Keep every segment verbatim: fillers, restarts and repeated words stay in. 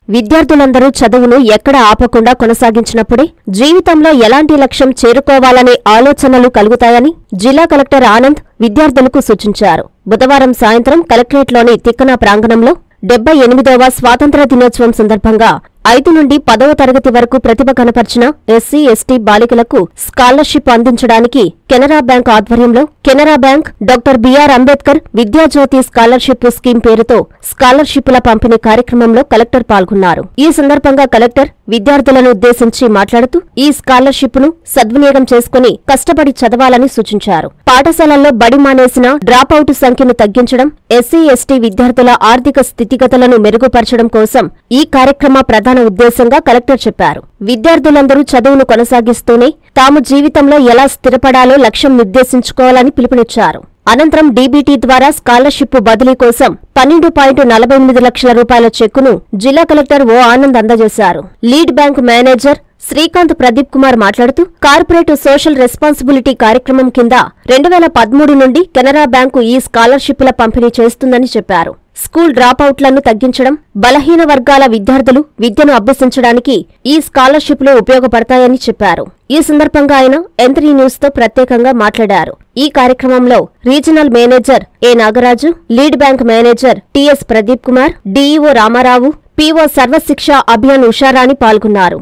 విద్యార్థులందరూ చదువును ఎక్కడ ఆపకుండా కొనసాగించినప్పుడే జీవితంలో ఎలాంటి లక్ష్యం చేరుకోవాలనే ఆలోచనలు కలుగుతాయని జిల్లా కలెక్టర్ ఆనంద్ విద్యార్థులకు సూచించారు. బుధవారం సాయంత్రం కలెక్టరేట్లోని తిక్కన ప్రాంగణంలో డెబ్బై ఎనిమిదవ స్వాతంత్ర్య దినోత్సవం సందర్భంగా ఐదు నుండి పదవ తరగతి వరకు ప్రతిభ కనపర్చిన ఎస్సీ ఎస్టీ బాలికలకు స్కాలర్షిప్ అందించడానికి కెనరా బ్యాంక్ ఆధ్వర్యంలో Canara bank doctor BR Ambedkar Vidyajyoti scholarship scheme పేరుతో స్కాలర్షిప్ల పంపిణీ కార్యక్రమంలో కలెక్టర్ పాల్గొన్నారు. ఈ సందర్భంగా కలెక్టర్ విద్యార్థులను ఉద్దేశించి మాట్లాడుతూ ఈ స్కాలర్షిప్ ను సద్వినియోగం చేసుకుని కష్టపడి చదవాలని సూచించారు. పాఠశాలల్లో బడి మానేసిన డ్రాప్ అవుట్ సంఖ్యను తగ్గించడం, ఎస్సీ ఎస్టీ విద్యార్థుల ఆర్థిక స్థితిగతులను మెరుగుపరచడం కోసం ఈ కార్యక్రమ ప్రధాన ఉద్దేశంగా కలెక్టర్ చెప్పారు. విద్యార్థులందరూ చదువును కొనసాగిస్తూనే తాము జీవితంలో ఎలా స్థిరపడాలో లక్ష్యం నిర్దేశించుకోవాలని పిలుపునిచ్చారు. అనంతరం డీబీటీ ద్వారా స్కాలర్షిప్ బదిలీ కోసం పన్నెండు పాయింట్ నలభై ఎనిమిది లక్షల రూపాయల చెక్కును జిల్లా కలెక్టర్ ఓ ఆనంద్ అందజేశారు. Lead bank manager Srikanth Pradeep Kumar మాట్లాడుతూ కార్పొరేట్ సోషల్ రెస్పాన్సిబిలిటీ కార్యక్రమం కింద రెండు వేల పదమూడు నుండి కెనరా బ్యాంకు ఈ స్కాలర్షిప్ల పంపిణీ చేస్తుందని చెప్పారు. స్కూల్ డ్రాపౌట్లను తగ్గించడం, బలహీన వర్గాల విద్యార్థులు విద్యను అభ్యసించడానికి ఈ స్కాలర్షిప్లు ఉపయోగపడతాయని చెప్పారు. ఈ సందర్భంగా ఆయన ఎంత్రీ న్యూస్ తో ప్రత్యేకంగా మాట్లాడారు. ఈ కార్యక్రమంలో regional manager A Nagaraju, lead bank manager TS Pradeep Kumar, DEO Ramarao, PO Sarvashiksha Abhiyan Usharani పాల్గొన్నారు.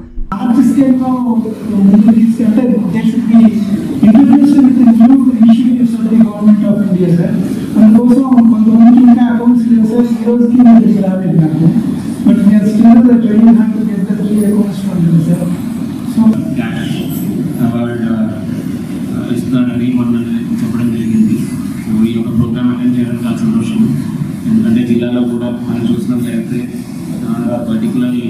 ఇస్తారని మొన్న చెప్పడం జరిగింది. ఈ యొక్క ప్రోగ్రామ్ అటెండ్ చేయడం చాలా సంతోషం. ఎందుకంటే జిల్లాలో కూడా మనం చూసినట్లయితే పర్టికులర్లీ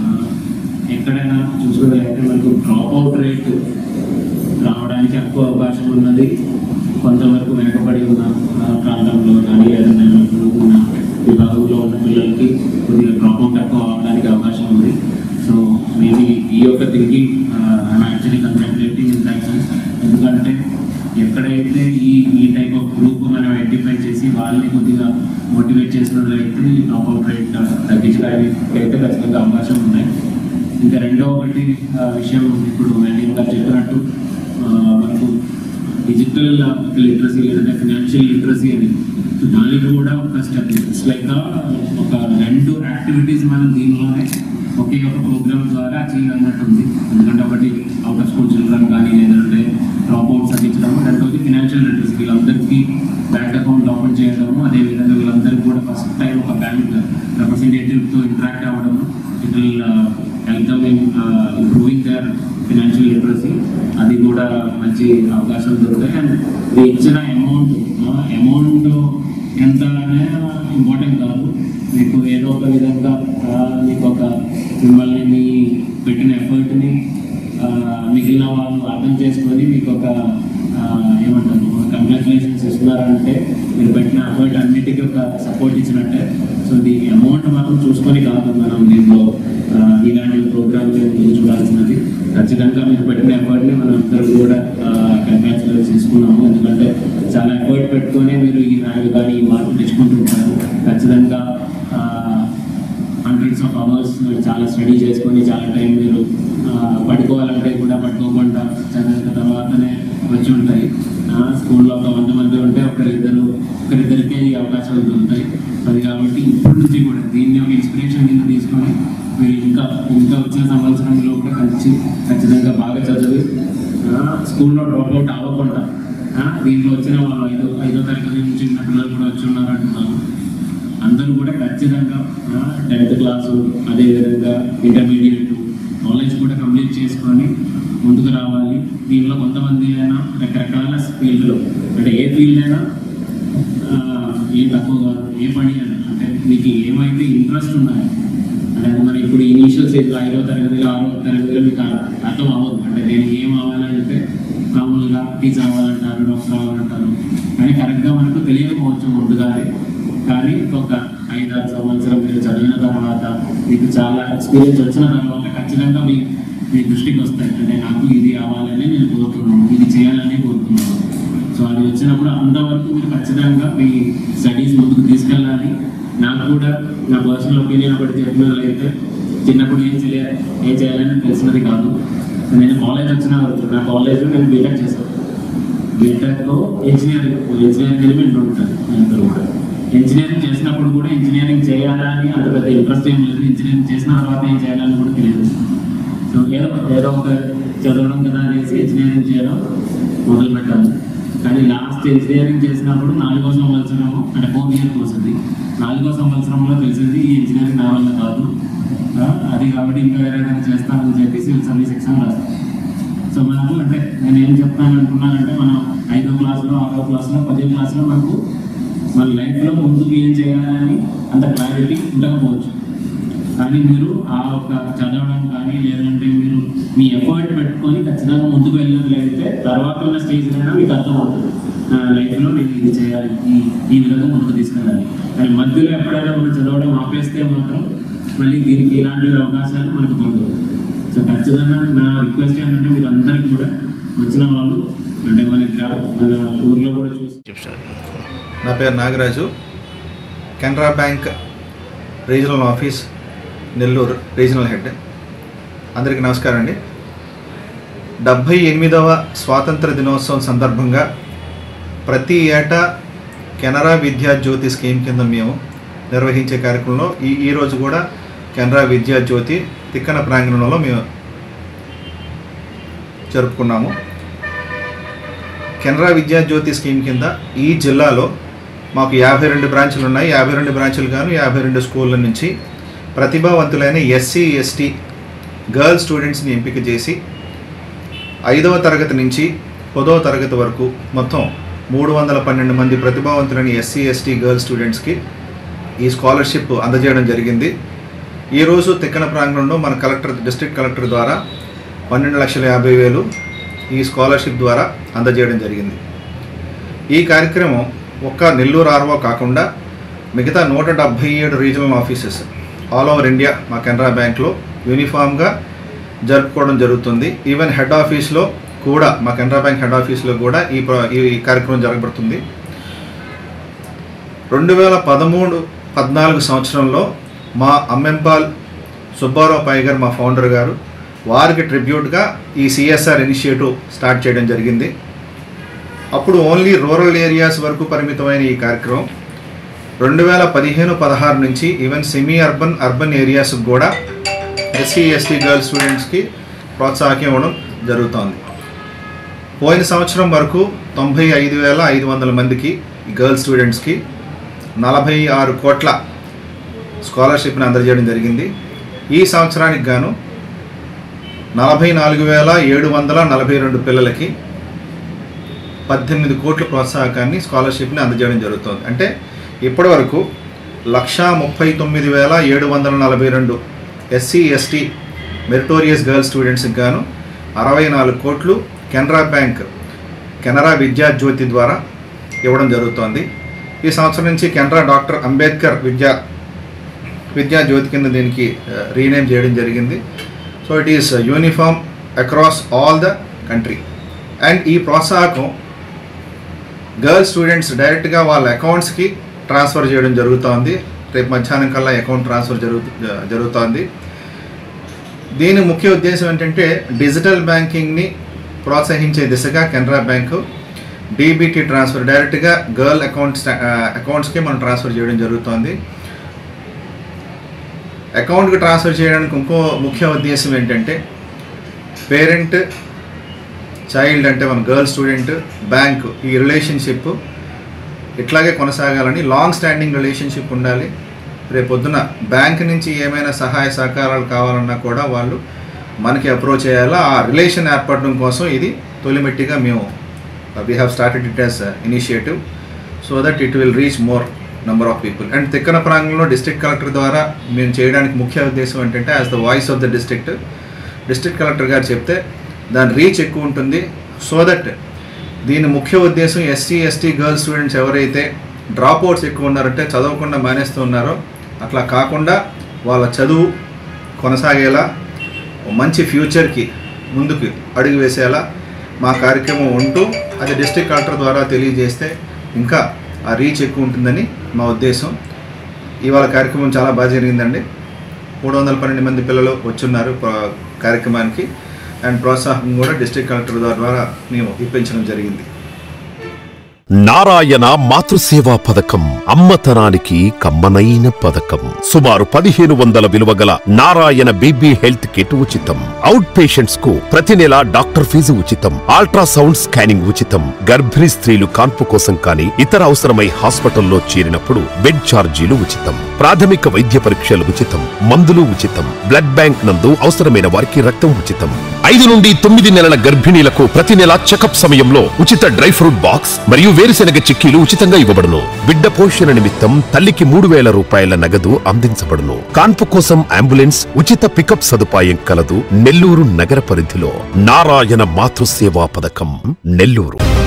ఎక్కడైనా చూసుకున్నట్లయితే మనకు డ్రాప్ అవుట్ రేట్ రావడానికి ఎక్కువ అవకాశం ఉన్నది. కొంతవరకు వెనకబడి ఉన్న ప్రాంతంలో కానీ ఏదైనా ఉన్న విభాగంలో ఉన్న పిల్లలకి కొద్దిగా డ్రాప్ అవుట్ ఎక్కువ అవడానికి అవకాశం ఉంది. సో మేబీ ఈ యొక్క thinking I'm actually congratulating in that sense. ఎందుకంటే ఎక్కడైతే ఈ ఈ టైప్ ఆఫ్ గ్రూప్ మనం ఐడెంటిఫై చేసి వాళ్ళని కొద్దిగా మోటివేట్ చేసినట్లయితే ఈ డ్రాప్ అవుట్ రేట్ తగ్గించడానికి అయితే ఖచ్చితంగా అవకాశం ఉన్నాయి. ఇంకా రెండో ఒకటి విషయం, ఇప్పుడు వెంకయ్య గారు చెప్పినట్టు మనకు డిజిటల్ లిటరసీ లేదంటే ఫినాన్షియల్ లిటరసీ అని, దానికి కూడా ఒక స్టెప్ ఇట్స్ లైక్ ఒక రెండు యాక్టివిటీస్ మనం దీనిలోనే ఒకే ఒక ప్రోగ్రామ్ ద్వారా అచీవ్ అయినట్టుంది. ఎందుకంటే ఒకటి అవుట్ ఆఫ్ స్కూల్ చిల్డ్రన్ కానీ లేదంటే డ్రాప్ అవుట్స్ తగ్గించడం, రెండోది ఫినాన్షియల్ లిటరసీ వీళ్ళందరికీ బ్యాంక్ అకౌంట్ ఓపెన్ చేయడము, అదేవిధంగా వీళ్ళందరికీ కూడా ఫస్ట్ టైం ఒక బ్యాంక్ రిప్రజెంటేటివ్తో ఇంటరాక్ట్ అవ్వడము, it will help them in improving their financial literacy. అది కూడా మంచి అవకాశం దొరుకుతాయి. అండ్ ఇచ్చిన అమౌంట్ అమౌంట్ ఎంత ఇంపార్టెంట్ కాదు, మీకు ఏదో ఒక విధంగా మీకు ఒక మిమ్మల్ని మీ పెట్టిన ఎఫర్ట్ని మిగిలిన వాళ్ళు అర్థం చేసుకొని మీకు ఒక ఏమంటారు కంగ్రాచులేషన్స్ ఇస్తున్నారంటే మీరు పెట్టిన ఎఫర్ట్ అన్నిటికీ ఒక సపోర్ట్ ఇచ్చినట్టే. సో ది అమౌంట్ మాత్రం చూసుకొని కాదు మనం దీంట్లో ఇలాంటి ప్రోగ్రామ్స్ చూడాల్సినది. ఖచ్చితంగా మీరు పెట్టిన ఎఫర్ట్ని మనం అందరూ కూడా కంగ్రాచులేషన్స్ తీసుకున్నాము. ఎందుకంటే చాలా ఎఫర్ట్ పెట్టుకొని మీరు ఈ ర్యాంక్ కానీ ఈ మార్కులు తెచ్చుకుంటుంటారు. ఖచ్చితంగా హండ్రెడ్స్ ఆఫ్ అవర్స్ చాలా స్టడీ చేసుకొని చాలా టైం మీరు పడుకోవాలంటే కూడా పడుకోకుండా చదివిన తర్వాతనే వచ్చి ఉంటాయి. స్కూల్లో ఒక వంద మంది ఉంటే ఒకరిద్దరు ఒకరిద్దరికే ఈ అవకాశాలు దొరుకుతాయి. అది కాబట్టి ఇప్పటి నుంచి కూడా దీన్ని ఒక ఇన్స్పిరేషన్ కింద తీసుకొని మీరు ఇంకా ఇంకా వచ్చిన సంవత్సరంలో కూడా ఖచ్చి ఖచ్చితంగా బాగా చదివి స్కూల్లో డ్రాప్ అవుట్ అవ్వకుండా దీంట్లో వచ్చిన వాళ్ళు ఐదో ఐదో తరగతి నుంచి ఉన్న పిల్లలు కూడా వచ్చి ఉన్నారు అంటున్నారు. అందరూ కూడా ఖచ్చితంగా టెన్త్ క్లాసు అదేవిధంగా ఇంటర్మీడియట్ కాలేజ్ కూడా కంప్లీట్ చేసుకొని ముందుకు రావాలి. దీనిలో కొంతమంది అయినా రకరకాల ఫీల్డ్లో అంటే ఏ ఫీల్డ్ అయినా ఏం తక్కువ కాదు, ఏ పని అయినా అంటే మీకు ఏమైతే ఇంట్రెస్ట్ ఉన్నాయో అంటే అది మరి ఇప్పుడు ఇనీషియల్ స్టేజ్లో ఐదో తరగతిలో ఆరో తరగతిలో మీకు అర్థం అవ్వదు. అంటే నేను ఏం అవ్వాలంటే మామూలుగా టీచర్ అవ్వాలంటారు, డాక్టర్ అవ్వాలంటారు, కానీ కరెక్ట్గా మనకు తెలియకపోవచ్చు ముందుగానే. కానీ ఒక ఐదారు సంవత్సరం మీరు చదివిన తర్వాత మీకు చాలా ఎక్స్పీరియన్స్ వచ్చిన తర్వాత ఖచ్చితంగా మీ మీ దృష్టికి వస్తాయి. అంటే నాకు ఇది అవ్వాలని నేను కోరుతున్నాను, ఇది చేయాలని కోరుతున్నాను. సో అది వచ్చినప్పుడు అంతవరకు మీరు ఖచ్చితంగా మీ స్టడీస్ ముందుకు తీసుకెళ్ళాలి. నాకు కూడా నా పర్సనల్ ఒపీనియన్ ఒకటి చెప్పినట్లయితే చిన్నప్పుడు ఏం చేయాలి ఏం చేయాలని తెలిసినది కాదు. నేను కాలేజ్ వచ్చిన నా కాలేజ్ నేను బీటెక్ చేశాను. బీటెక్లో ఇంజనీరింగ్ ఇంజనీరింగ్ ఎలిమెంట్ ఉంటుంది. అందరూ కూడా ఇంజనీరింగ్ చేసినప్పుడు కూడా ఇంజనీరింగ్ చేయాలని అంత పెద్ద ఇంట్రెస్ట్ ఏం లేదు. ఇంజనీరింగ్ చేసిన తర్వాత ఏం చేయాలని కూడా తెలియదు. సో ఏదో ఏదో ఒక చదవడం కదా అనేసి ఇంజనీరింగ్ చేయడం మొదలు పెట్టాము. కానీ లాస్ట్ ఇంజనీరింగ్ చేసినప్పుడు నాలుగో సంవత్సరము అంటే ఫోర్ ఇయర్ వస్తుంది. నాలుగో సంవత్సరంలో తెలిసింది ఈ ఇంజనీరింగ్ నా వల్ల కాదు, అది కాబట్టి ఇంకా వేరే ఏదైనా చేస్తానని చెప్పి సివిల్ సర్వీస్ ఎగ్జామ్ రాస్తాను. సో మనకు అంటే నేను ఏం చెప్తాను అనుకున్నానంటే మనం ఐదో క్లాస్లో ఆరో క్లాస్లో పదో క్లాస్లో మనకు మన లైఫ్లో ముందుకు ఏం చేయాలని అంత క్లారిటీ ఉండకపోవచ్చు. కానీ మీరు ఆ ఒక చదవడం కానీ లేదంటే మీరు మీ ఎఫర్ట్ పెట్టుకొని ఖచ్చితంగా ముందుకు వెళ్ళినట్లయితే తర్వాత ఉన్న స్టేజ్లైనా మీకు అర్థమవుతుంది లైఫ్లో నేను ఇది చేయాలి, ఈ ఈ విధంగా ముందుకు తీసుకెళ్ళాలి. కానీ మధ్యలో ఎప్పుడైనా మనం చదవడం ఆపేస్తే మాత్రం మళ్ళీ దీనికి ఇలాంటి అవకాశాలు మనకు దొరకవు. సో ఖచ్చితంగా నా రిక్వెస్ట్ ఏంటంటే మీరు అందరికీ కూడా వచ్చిన వాళ్ళు అంటే మన మన ఊర్లో కూడా చూసి చెప్తారు. నా పేరు Nagaraju, Canara bank regional office Nellore regional head. అందరికీ నమస్కారం అండి. డెబ్భై ఎనిమిదవ స్వాతంత్ర దినోత్సవం సందర్భంగా ప్రతి ఏటా కెనరా విద్యా జ్యోతి స్కీమ్ కింద మేము నిర్వహించే కార్యక్రమంలో ఈ ఈరోజు కూడా కెనరా విద్యా జ్యోతి తిక్కన ప్రాంగణంలో మేము జరుపుకున్నాము. కెనరా విద్యా జ్యోతి స్కీమ్ కింద ఈ జిల్లాలో మాకు యాభై రెండు బ్రాంచులు ఉన్నాయి. యాభై రెండు బ్రాంచులు గాను యాభై రెండు స్కూళ్ళ నుంచి ప్రతిభావంతులైన ఎస్సీ ఎస్టీ గర్ల్స్ స్టూడెంట్స్ని ఎంపిక చేసి ఐదవ తరగతి నుంచి పదవ తరగతి వరకు మొత్తం మూడు వందల పన్నెండు మంది ప్రతిభావంతులైన ఎస్సీ ఎస్టీ గర్ల్స్ స్టూడెంట్స్కి ఈ స్కాలర్షిప్ అందజేయడం జరిగింది. ఈరోజు తిక్కన ప్రాంగణంలో మన కలెక్టర్ డిస్ట్రిక్ట్ కలెక్టర్ ద్వారా పన్నెండు లక్షల యాభై వేలు ఈ స్కాలర్షిప్ ద్వారా అందజేయడం జరిగింది. ఈ కార్యక్రమం ఒక్క నెల్లూరు ఆర్వో కాకుండా మిగతా నూట డెబ్భై ఏడు regional offices all over India మా కెనరా బ్యాంక్లో యూనిఫామ్గా జరుపుకోవడం జరుగుతుంది. ఈవెన్ హెడ్ ఆఫీస్లో కూడా మా కెనరా బ్యాంక్ హెడ్ ఆఫీస్లో కూడా ఈ ఈ కార్యక్రమం జరగబడుతుంది. రెండు వేల పదమూడు పద్నాలుగు సంవత్సరంలో మా అమ్మెంపాల్ సుబ్బారావు పై గారు మా ఫౌండర్ గారు వారికి ట్రిబ్యూట్గా ఈ సిఎస్ఆర్ ఇనిషియేటివ్ స్టార్ట్ చేయడం జరిగింది. అప్పుడు ఓన్లీ రూరల్ ఏరియాస్ వరకు పరిమితమైన ఈ కార్యక్రమం రెండు వేల పదిహేను పదహారు నుంచి ఈవెన్ సెమీ అర్బన్ అర్బన్ ఏరియాస్కి కూడా ఎస్సీ ఎస్టీ గర్ల్స్ స్టూడెంట్స్కి ప్రోత్సాహం ఇవ్వడం జరుగుతోంది. పోయిన సంవత్సరం వరకు తొంభై ఐదు వేల ఐదు వందల మందికి గర్ల్స్ స్టూడెంట్స్కి నలభై ఆరు కోట్ల స్కాలర్షిప్ని అందజేయడం జరిగింది. ఈ సంవత్సరానికి గాను నలభై నాలుగు వేల ఏడు వందల నలభై రెండు పిల్లలకి పద్దెనిమిది కోట్ల ప్రోత్సాహకాన్ని స్కాలర్షిప్ని అందజేయడం జరుగుతుంది. అంటే ఇప్పటి వరకు లక్షా ముప్పై తొమ్మిది వేల ఏడు వందల నలభై రెండు ఎస్సీ ఎస్టీ మెరిటోరియస్ గర్ల్స్ స్టూడెంట్స్కి గాను అరవై నాలుగు కోట్లు కెనరా బ్యాంక్ కెనరా విద్యా జ్యోతి ద్వారా ఇవ్వడం జరుగుతోంది. ఈ సంవత్సరం నుంచి కెనరా డాక్టర్ అంబేద్కర్ విద్యా విద్యా జ్యోతి కింద దీనికి రీనేమ్ చేయడం జరిగింది. So it is uniform across all the country. And ఈ ప్రోత్సాహకం గర్ల్స్ స్టూడెంట్స్ డైరెక్ట్గా వాళ్ళ అకౌంట్స్కి ట్రాన్స్ఫర్ చేయడం జరుగుతోంది. రేపు మధ్యాహ్నం కల్లా అకౌంట్ ట్రాన్స్ఫర్ జరుగు జరుగుతోంది. దీని ముఖ్య ఉద్దేశం ఏంటంటే డిజిటల్ బ్యాంకింగ్ని ప్రోత్సహించే దిశగా కెనరా బ్యాంకు డీబీటీ ట్రాన్స్ఫర్ డైరెక్ట్గా గర్ల్ అకౌంట్స్ అకౌంట్స్కి మనం ట్రాన్స్ఫర్ చేయడం జరుగుతోంది. అకౌంట్కి ట్రాన్స్ఫర్ చేయడానికి ఇంకో ముఖ్య ఉద్దేశం ఏంటంటే పేరెంట్ చైల్డ్ అంటే మన గర్ల్ స్టూడెంట్ బ్యాంకు ఈ రిలేషన్షిప్ ఇట్లాగే కొనసాగాలని, లాంగ్ స్టాండింగ్ రిలేషన్షిప్ ఉండాలి. రేపొద్దున బ్యాంక్ నుంచి ఏమైనా సహాయ సహకారాలు కావాలన్నా కూడా వాళ్ళు మనకి అప్రోచ్ చేయాలా. ఆ రిలేషన్ ఏర్పడడం కోసం ఇది తొలిమెట్టిగా మేము we have started it as initiative so that it will reach more number of people. And Tikkana ప్రాంగణంలో డిస్ట్రిక్ట్ కలెక్టర్ ద్వారా మేము చేయడానికి ముఖ్య ఉద్దేశం ఏంటంటే as the voice of the district district collector గారు చెప్తే దాని రీచ్ ఎక్కువ ఉంటుంది. సో దట్ దీని ముఖ్య ఉద్దేశం ఎస్సీ ఎస్టీ గర్ల్స్ స్టూడెంట్స్ ఎవరైతే డ్రాప్ అవుట్స్ ఎక్కువ ఉన్నారంటే చదవకుండా మానేస్తూ ఉన్నారో అట్లా కాకుండా వాళ్ళ చదువు కొనసాగేలా మంచి ఫ్యూచర్కి ముందుకు అడుగు వేసేలా మా కార్యక్రమం ఉంటూ అది డిస్ట్రిక్ట్ కలెక్టర్ ద్వారా తెలియజేస్తే ఇంకా ఆ రీచ్ ఎక్కువ ఉంటుందని మా ఉద్దేశం. ఇవాళ కార్యక్రమం చాలా బాగా జరిగిందండి. మూడు వందల పన్నెండు మంది పిల్లలు వచ్చున్నారు కార్యక్రమానికి. అండ్ ప్రోత్సాహం కూడా డిస్ట్రిక్ట్ కలెక్టర్ ద్వారా మేము ఇప్పించడం జరిగింది. నారాయణ మాతృసేవా పథకం అమ్మతనానికి కమ్మనైన పథకం. సుమారు పదిహేను వందల విలువ గల నారాయణ బేబీ హెల్త్ కిట్ ఉచితం. అవుట్ పేషెంట్స్ కు ప్రతి నెల డాక్టర్ ఫీజు ఉచితం. అల్ట్రాసౌండ్ స్కానింగ్ ఉచితం. గర్భిణీ స్త్రీలు కాన్పు కోసం కానీ ఇతర అవసరమై హాస్పిటల్లో చేరినప్పుడు బెడ్ ఛార్జీలు ఉచితం. ప్రాథమిక వైద్య పరీక్షలు ఉచితం. మందులు ఉచితం. బ్లడ్ బ్యాంక్ నందు అవసరమైన వారికి రక్తం ఉచితం. ఐదు నుండి తొమ్మిది నెలల గర్భిణీలకు ప్రతి నెల చెకప్ సమయంలో ఉచిత డ్రై ఫ్రూట్ బాక్స్ మరియు వేరుశెనగ చిక్కీలు ఉచితంగా ఇవ్వబడును. బిడ్డ పోషణ నిమిత్తం తల్లికి మూడు వేల రూపాయల నగదు అందించబడును. కాన్పు కోసం అంబులెన్స్ ఉచిత పికప్ సదుపాయం కలదు. నెల్లూరు నగర పరిధిలో నారాయణ మాతృసేవా పథకం, నెల్లూరు.